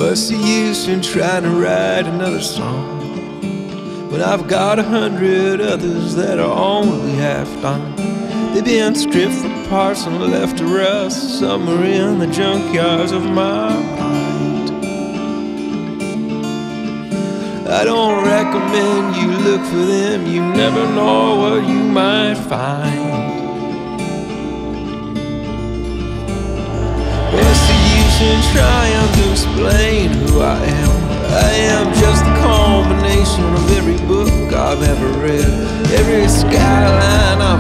What's the use in trying to write another song when I've got 100 others that are only half done? They've been stripped for parts and left to rust somewhere in the junkyards of my mind. I don't recommend you look for them, you never know what you might find. What's the use in trying to explain who I am? I am just a combination of every book I've ever read, every skyline